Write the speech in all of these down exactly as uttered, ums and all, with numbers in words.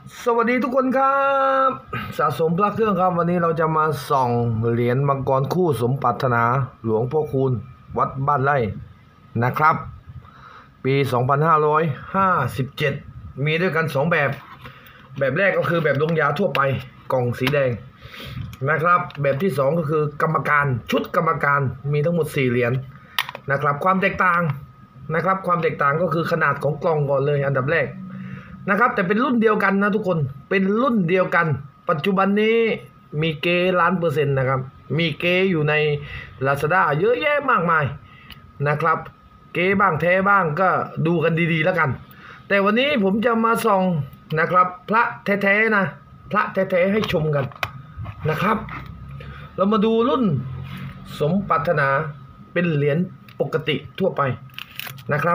สวัสดีทุกคนครับสะสมพระเครื่องครับวันนี้เราจะมาส่องเหรียญมังกรคู่สมปรารถนาหลวงพ่อคูณวัดบ้านไร่นะครับปีสองพันห้าร้อยห้าสิบเจ็ดมีด้วยกันสองแบบแบบแรกก็คือแบบลงยาทั่วไปกล่องสีแดงนะครับแบบที่สองก็คือกรรมการชุดกรรมการมีทั้งหมดสี่เหรียญนะครับความแตกต่างนะครับความแตกต่างก็คือขนาดของกล่องก่อนเลยอันดับแรกนะครับแต่เป็นรุ่นเดียวกันนะทุกคนเป็นรุ่นเดียวกันปัจจุบันนี้มีเกล้านเปอร์เซ็นต์นะครับมีเกอยู่ใน Lazada เยอะแยะมากมายนะครับเกบ้างแท้บ้างก็ดูกันดีๆแล้วกันแต่วันนี้ผมจะมาส่องนะครับพระแท้ๆนะพระแท้ๆให้ชมกันนะครับเรามาดูรุ่นสมปรารถนาเป็นเหรียญปกติทั่วไปนะครับ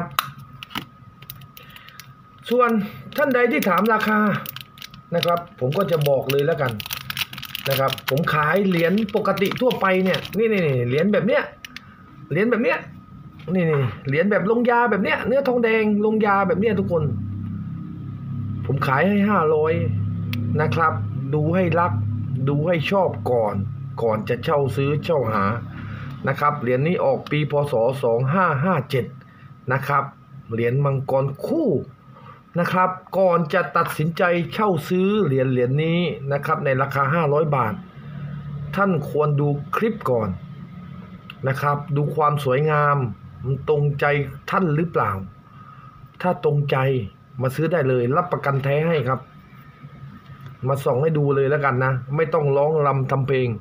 ส่วนท่านใดที่ถามราคานะครับผมก็จะบอกเลยแล้วกันนะครับผมขายเหรียญปกติทั่วไปเนี่ยนี่นี่เหรียญแบบเนี้ยเหรียญแบบเนี้ยนี่นี่เหรียญแบบลงยาแบบเนี้ยเนื้อทองแดงลงยาแบบเนี้ยทุกคนผมขายให้ห้าร้อยนะครับดูให้รักดูให้ชอบก่อนก่อนจะเช่าซื้อเช่าหานะครับเหรียญนี้ออกปีพศสองห้าห้าเจ็ดนะครับเหรียญมังกรคู่นะครับก่อนจะตัดสินใจเช่าซื้อเหรียญเหรียญนี้นะครับในราคาห้าร้อยบาทท่านควรดูคลิปก่อนนะครับดูความสวยงามมันตรงใจท่านหรือเปล่าถ้าตรงใจมาซื้อได้เลยรับประกันแท้ให้ครับมาส่องให้ดูเลยแล้วกันนะไม่ต้องร้องรำทำเพลง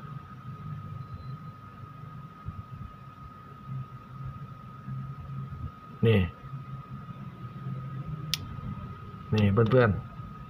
นี่นี่เพื่อน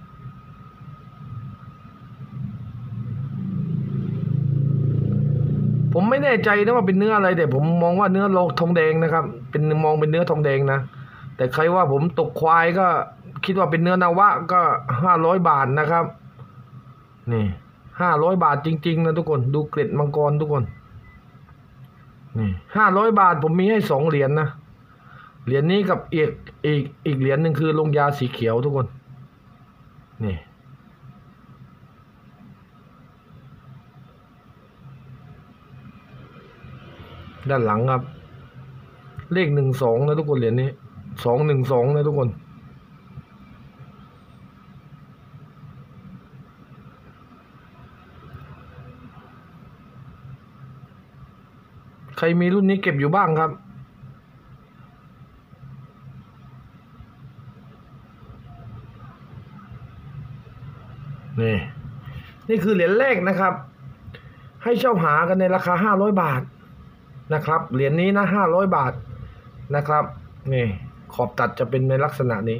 ๆผมไม่แน่ใจนะว่าเป็นเนื้ออะไรแต่ผมมองว่าเนื้อโลทองแดงนะครับเป็นมองเป็นเนื้อทองแดงนะแต่ใครว่าผมตกควายก็คิดว่าเป็นเนื้อนาวะก็ห้าร้อยบาทนะครับนี่ห้าร้อยบาทจริงๆนะทุกคนดูเกล็ดมังกรทุกคนนี่ห้าร้อยบาทผมมีให้สองเหรียญนะเหรียญนี้กับอีกอีกอีกเหรียญหนึ่งคือลงยาสีเขียวทุกคนนี่ด้านหลังครับเลขหนึ่งสองนะทุกคนเหรียญนี้สองหนึ่งสองนะทุกคนใครมีรุ่นนี้เก็บอยู่บ้างครับนี่นี่คือเหรียญแรกนะครับให้เช่าหากันในราคาห้าร้อยบาทนะครับเหรียญนี้นะห้าร้อยบาทนะครับนี่ขอบตัดจะเป็นในลักษณะนี้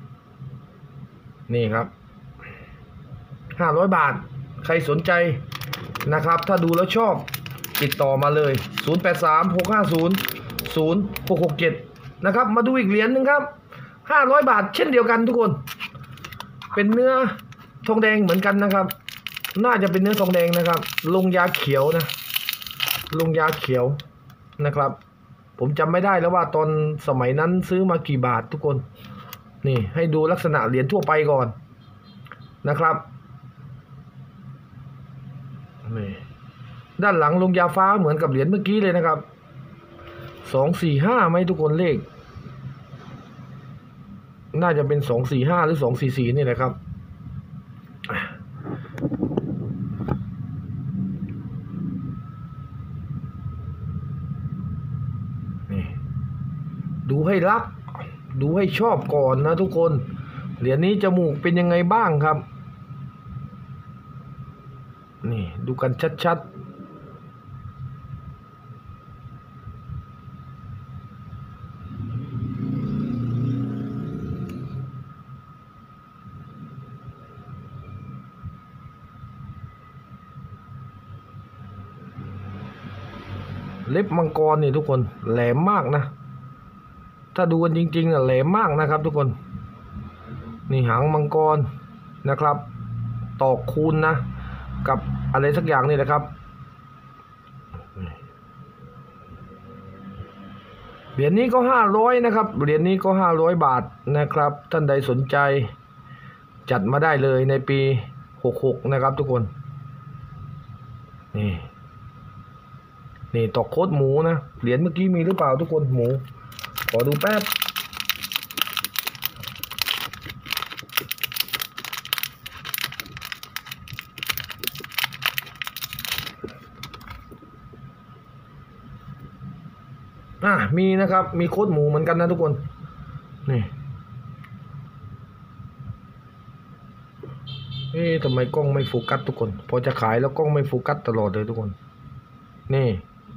นี่ครับห้าร้อยบาทใครสนใจนะครับถ้าดูแล้วชอบติดต่อมาเลยศูนย์ แปด สาม หก ห้า ศูนย์ ศูนย์ หก หก เจ็ดนะครับมาดูอีกเหรียญหนึ่งครับห้าร้อยบาทเช่นเดียวกันทุกคนเป็นเนื้อทองแดงเหมือนกันนะครับน่าจะเป็นเนื้อทองแดงนะครับลงยาเขียวนะลงยาเขียวนะครับผมจำไม่ได้แล้วว่าตอนสมัยนั้นซื้อมากี่บาททุกคนนี่ให้ดูลักษณะเหรียญทั่วไปก่อนนะครับนี่ด้านหลังลงยาฟ้าเหมือนกับเหรียญเมื่อกี้เลยนะครับสองสี่ห้าไหมทุกคนเลขน่าจะเป็นสองสี่ห้าหรือสองสี่สี่นี่แหละครับนี่ดูให้รักดูให้ชอบก่อนนะทุกคนเหรียญนี้จมูกเป็นยังไงบ้างครับนี่ดูกันชัดๆเล็บมังกรนี่ทุกคนแหลมมากนะถ้าดูกันจริงๆนะแหลมมากนะครับทุกคนนี่หางมังกรนะครับตอกคูณนะกับอะไรสักอย่างนี่แหละครับเหรียญนี้ก็ห้าร้อยนะครับเหรียญนี้ก็ห้าร้อยบาทนะครับท่านใดสนใจจัดมาได้เลยในปีหกหกนะครับทุกคนนี่นี่ตอกโค้ดหมูนะเหรียญเมื่อกี้มีหรือเปล่าทุกคนหมูขอดูแป๊บอ่ะมีนะครับมีโค้ดหมูเหมือนกันนะทุกคนนี่เอ๊ะทำไมกล้องไม่โฟกัสทุกคนพอจะขายแล้วกล้องไม่โฟกัสตลอดเลยทุกคนนี่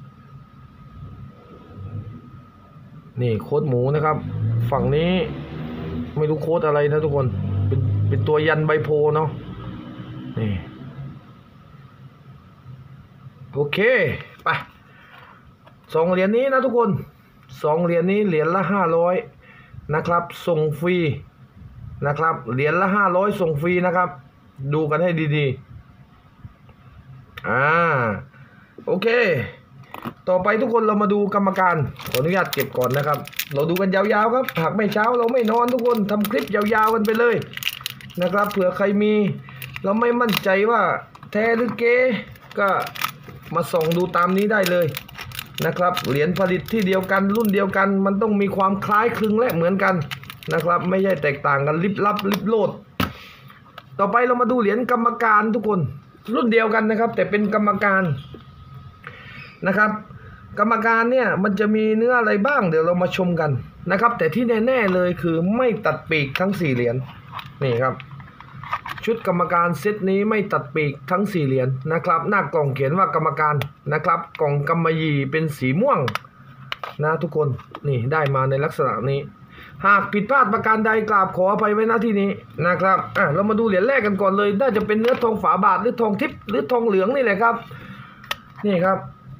นี่โค้ดหมูนะครับฝั่งนี้ไม่รู้โค้ดอะไรนะทุกคนเป็นเป็นตัวยันใบโพเนาะนี่โอเคไปสองเหรียญนี้นะทุกคนสองเหรียญนี้เหรียญละห้าร้อยนะครับส่งฟรีนะครับเหรียญละห้าร้อยส่งฟรีนะครับดูกันให้ดีๆอ่าโอเคต่อไปทุกคนเรามาดูกรรมการขออนุญาตเก็บก่อนนะครับเราดูกันยาวๆครับหากไม่เช้าเราไม่นอนทุกคนทำคลิปยาวๆกันไปเลยนะครับเผื่อใครมีเราไม่มั่นใจว่าแท้หรือเก๊ก็มาส่องดูตามนี้ได้เลยนะครับเหรียญผลิตที่เดียวกันรุ่นเดียวกันมันต้องมีความคล้ายคลึงและเหมือนกันนะครับไม่ใช่แตกต่างกันลิบลับลิบโลดต่อไปเรามาดูเหรียญกรรมการทุกคนรุ่นเดียวกันนะครับแต่เป็นกรรมการนะครับกรรมการเนี่ยมันจะมีเนื้ออะไรบ้างเดี๋ยวเรามาชมกันนะครับแต่ที่แน่ๆเลยคือไม่ตัดปีกทั้งสี่เหรียญนี่ครับชุดกรรมการเซตนี้ไม่ตัดปีกทั้งสี่เหรียญนะครับหน้ากล่องเขียนว่ากรรมการนะครับกล่องกำมะหยี่เป็นสีม่วงนะทุกคนนี่ได้มาในลักษณะนี้หากผิดพลาดประการใดกราบขออภัยไว้ณที่นี้นะครับอ่ะเรามาดูเหรียญแรกกันก่อนเลยน่าจะเป็นเนื้อทองฝาบาทหรือทองทิพย์หรือทองเหลืองนี่แหละครับนี่ครับ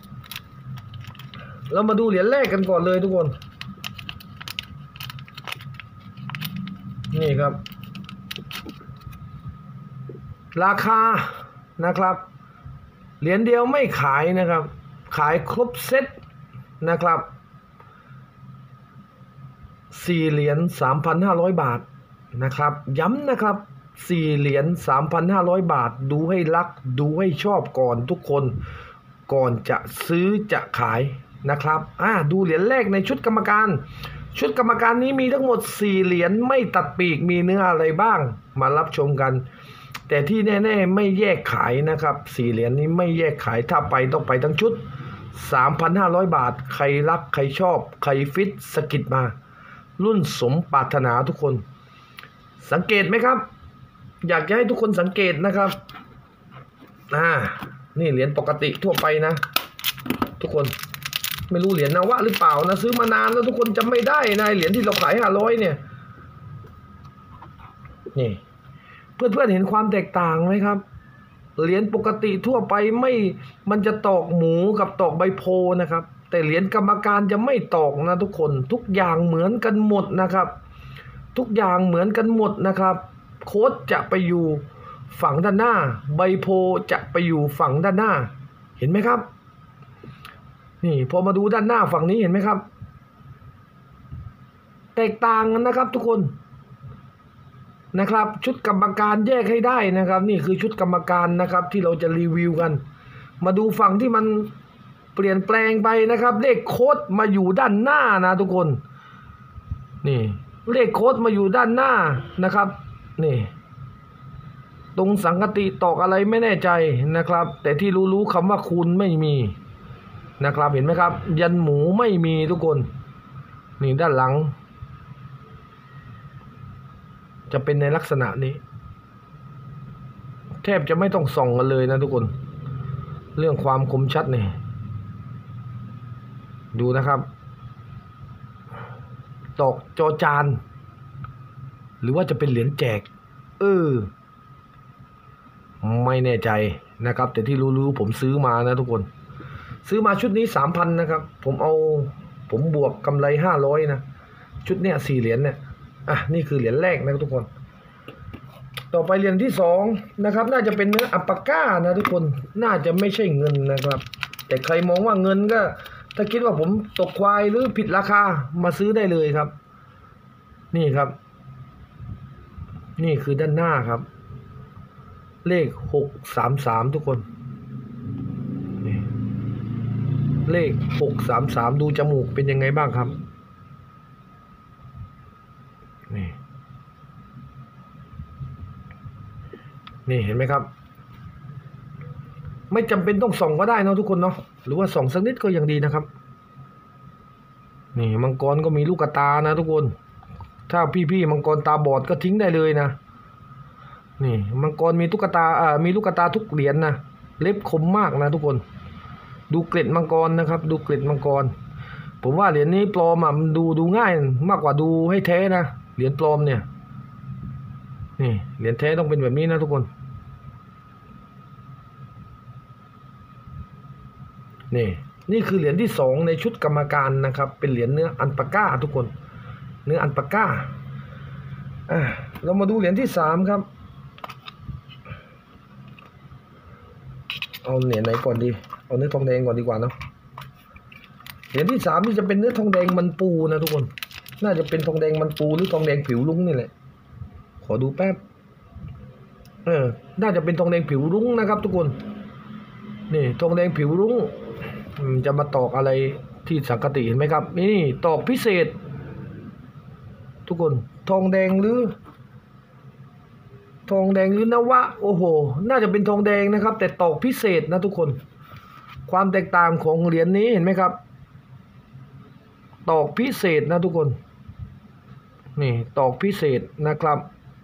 เรามาดูเหรียญแรกกันก่อนเลยทุกคนนี่ครับราคานะครับเหรียญเดียวไม่ขายนะครับขายครบเซตนะครับสี่เหรียญ สามพันห้าร้อย บาทนะครับย้ำนะครับสี่เหรียญ สามพันห้าร้อย บาทดูให้รักดูให้ชอบก่อนทุกคนก่อนจะซื้อจะขายนะครับอ่าดูเหรียญแรกในชุดกรรมการชุดกรรมการนี้มีทั้งหมดสี่เหรียญไม่ตัดปีกมีเนื้ออะไรบ้างมารับชมกันแต่ที่แน่ๆไม่แยกขายนะครับสี่เหรียญนี้ไม่แยกขายถ้าไปต้องไปทั้งชุด สามพันห้าร้อย บาทใครรักใครชอบใครฟิตสกิดมารุ่นสมปรารถนาทุกคนสังเกตไหมครับอยากจะให้ทุกคนสังเกตนะครับอ่านี่เหรียญปกติทั่วไปนะทุกคนไม่รู้เหรียญนวะหรือเปล่านะซื้อมานานแล้วทุกคนจำไม่ได้นะเหรียญที่เราขายห้าร้อยเนี่ยนี่เพื่อนๆเห็นความแตกต่างไหมครับเหรียญปกติทั่วไปไม่มันจะตอกหมูกับตอกใบโพนะครับแต่เหรียญกรรมการจะไม่ตอกนะทุกคนทุกอย่างเหมือนกันหมดนะครับทุกอย่างเหมือนกันหมดนะครับโค้ดจะไปอยู่ฝั่งด้านหน้าใบโพจะไปอยู่ฝั่งด้านหน้าเห็นไหมครับนี่พอมาดูด้านหน้าฝั่งนี้เห็นไหมครับแตกต่างกันนะครับทุกคนนะครับชุดกรรมการแยกให้ได้นะครับนี่คือชุดกรรมการนะครับที่เราจะรีวิวกันมาดูฝั่งที่มันเปลี่ยนแปลงไปนะครับเลขโค้ดมาอยู่ด้านหน้านะทุกคนนี่เลขโค้ดมาอยู่ด้านหน้านะครับนี่ตรงสังกติตอกอะไรไม่แน่ใจนะครับแต่ที่รู้ๆคำว่าคูณไม่มีนะครับเห็นไหมครับยันหมูไม่มีทุกคนนี่ด้านหลังจะเป็นในลักษณะนี้แทบจะไม่ต้องส่องกันเลยนะทุกคนเรื่องความคมชัดนี่ดูนะครับตอกจอจานหรือว่าจะเป็นเหรียญแจกเออไม่แน่ใจนะครับแต่ที่รู้ๆผมซื้อมานะทุกคนซื้อมาชุดนี้ สามพัน นะครับผมเอาผมบวกกำไรห้าร้อยนะชุดเนี้ยสี่เหรียญเนี่ยอ่ะนี่คือเหรียญแรกนะทุกคนต่อไปเหรียญที่สองนะครับน่าจะเป็นเนื้ออัปปาก้านะทุกคนน่าจะไม่ใช่เงินนะครับแต่ใครมองว่าเงินก็ถ้าคิดว่าผมตกควายหรือผิดราคามาซื้อได้เลยครับนี่ครับนี่คือด้านหน้าครับ เลขหกสามสามทุกคนนี่เลขหกสามสามดูจมูกเป็นยังไงบ้างครับนี่นี่เห็นไหมครับไม่จำเป็นต้องส่องก็ได้นะทุกคนเนาะหรือว่าส่องสักนิดก็ยังดีนะครับนี่มังกรก็มีลูกตานะทุกคนถ้าพี่ๆมังกรตาบอดก็ทิ้งได้เลยนะนี่มังกรมีตุ๊กตาอ่ามีลูกตาทุกเหรียญ นะเล็บคมมากนะทุกคนดูเกล็ดมังกรนะครับดูเกล็ดมังกรผมว่าเหรียญนี้ปลอมอ่ะมันดูดูง่ายมากกว่าดูให้แท้นะเหรียญปลอมเนี่ยนี่เหรียญแท้ต้องเป็นแบบนี้นะทุกคนนี่นี่คือเหรียญที่สองในชุดกรรมการนะครับเป็นเหรียญเนื้ออัลปาก้าทุกคนเนื้ออัลปาก้าอ่ะเรามาดูเหรียญที่สามครับเอาเหรียญไหนก่อนดีเอาเนื้อทองแดงก่อนดีกว่าเนาะเหรียญที่สามนี่จะเป็นเนื้อทองแดงมันปูนะทุกคนน่าจะเป็นทองแดงมันปูหรือทองแดงผิวรุ้งนี่แหละขอดูแป๊บเออน่าจะเป็นทองแดงผิวรุ้งนะครับทุกคนนี่ทองแดงผิวรุ้งจะมาตอกอะไรที่สังกติเห็นไหมครับนี่ตอกพิเศษทุกคนทองแดงหรือทองแดงหรือนวะโอ้โหน่าจะเป็นทองแดงนะครับแต่ตอกพิเศษนะทุกคนความแตกต่างของเหรียญนี้เห็นไหมครับตอกพิเศษนะทุกคนนี่ตอกพิเศษนะครับ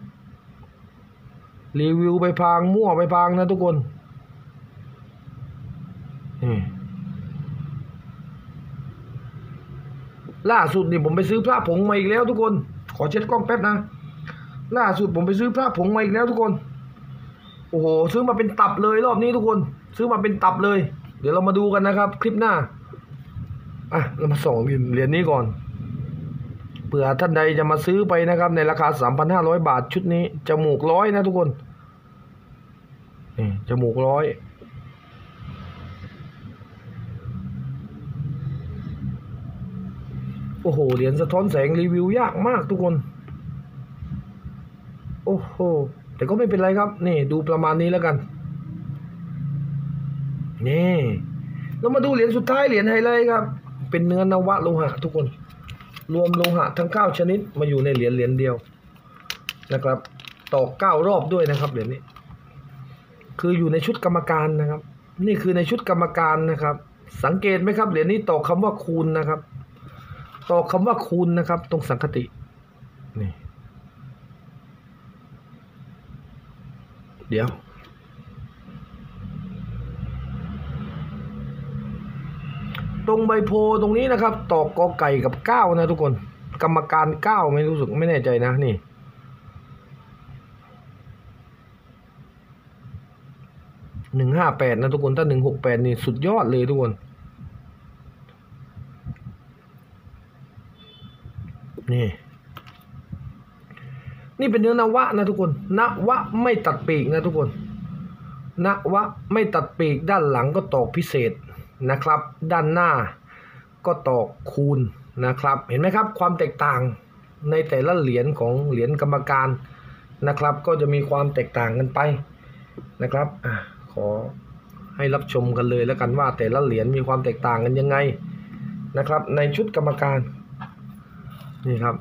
รีวิวไปพางมั่วไปพางนะทุกคนนี่ล่าสุดนี่ผมไปซื้อพระผงมาอีกแล้วทุกคนขอเช็ดกล้องแป๊บนะล่าสุดผมไปซื้อพระผงมาอีกแล้วทุกคนโอ้โหซื้อมาเป็นตับเลยรอบนี้ทุกคนซื้อมาเป็นตับเลยเดี๋ยวเรามาดูกันนะครับคลิปหน้าอ่ะเรามาส่องเหรียญนี้ก่อนเผื่อท่านใดจะมาซื้อไปนะครับในราคา สามพันห้าร้อย บาทชุดนี้จมูกร้อยนะทุกคนนี่จมูกร้อยโอ้โหเหรียญสะท้อนแสงรีวิวยากมากทุกคนโอ้โหแต่ก็ไม่เป็นไรครับนี่ดูประมาณนี้แล้วกันนี่เรามาดูเหรียญสุดท้ายเหรียญไฮไลท์ครับเป็นเนื้อนวะโลหะทุกคนรวมโลหะทั้งเก้าชนิดมาอยู่ในเหรียญเหรียญเดียวนะครับตอกเก้ารอบด้วยนะครับเหรียญนี้คืออยู่ในชุดกรรมการนะครับนี่คือในชุดกรรมการนะครับสังเกตไหมครับเหรียญนี้ตอกคำว่าคูณนะครับตอกคำว่าคูณนะครับตรงสังคตินี่เดี๋ยวตรงใบโพตรงนี้นะครับตอกกอไก่กับเก้านะทุกคนกรรมการเก้าไม่รู้สึกไม่แน่ใจนะนี่หนึ่งห้าแปดนะทุกคนถ้าหนึ่งหกแปดนี่สุดยอดเลยทุกคนนี่นี่เป็นเนื้อนวะนะทุกคนนวะไม่ตัดปีกนะทุกคนนวะไม่ตัดปีกด้านหลังก็ตอกพิเศษนะครับด้านหน้าก็ตอกคูณนะครับเห็นไหมครับความแตกต่างในแต่ละเหรียญของเหรียญกรรมการนะครับก็จะมีความแตกต่างกันไปนะครับอ่ะขอให้รับชมกันเลยแล้วกันว่าแต่ละเหรียญมีความแตกต่างกันยังไงนะครับในชุดกรรมการนี่ครับ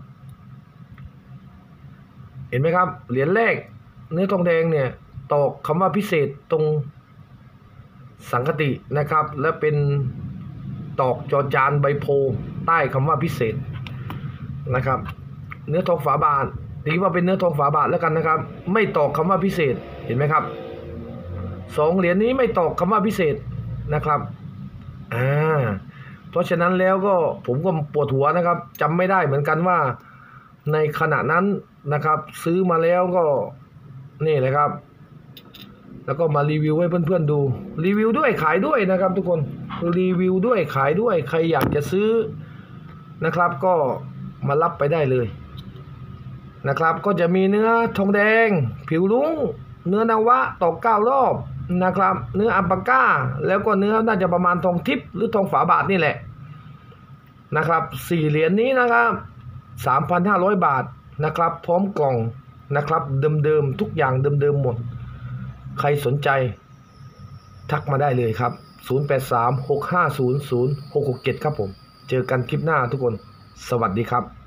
เห็นไหมครับเหรียญแรกเนื้อทองแดงเนี่ยตอกคำว่าพิเศษตรงสังคตินะครับและเป็นตอกจอจานใบโพใต้คำว่าพิเศษนะครับเนื้อทองฝาบาทถือว่าเป็นเนื้อทองฝาบาทแล้วกันนะครับไม่ตอกคำว่าพิเศษเห็นไหมครับสองเหรียญนี้ไม่ตอกคำว่าพิเศษนะครับอ่าเพราะฉะนั้นแล้วก็ผมก็ปวดหัวนะครับจำไม่ได้เหมือนกันว่าในขณะนั้นนะครับซื้อมาแล้วก็นี่เลยครับแล้วก็มารีวิวให้เพื่อนๆดูรีวิวด้วยขายด้วยนะครับทุกคนรีวิวด้วยขายด้วยใครอยากจะซื้อนะครับก็มารับไปได้เลยนะครับก็จะมีเนื้อทองแดงผิวรุ้งเนื้อนวะตอกเก้ารอบนะครับเนื้ออัลปาก้าแล้วก็เนื้อน่าจะประมาณทองทิพย์หรือทองฝาบาทนี่แหละนะครับสี่เหรียญนี้นะครับ สามพันห้าร้อย บาทนะครับพร้อมกล่องนะครับเดิมๆทุกอย่างเดิมๆหมดใครสนใจทักมาได้เลยครับศูนย์ แปด สาม หก ห้า ศูนย์ ศูนย์ หก หก เจ็ดครับผมเจอกันคลิปหน้าทุกคนสวัสดีครับ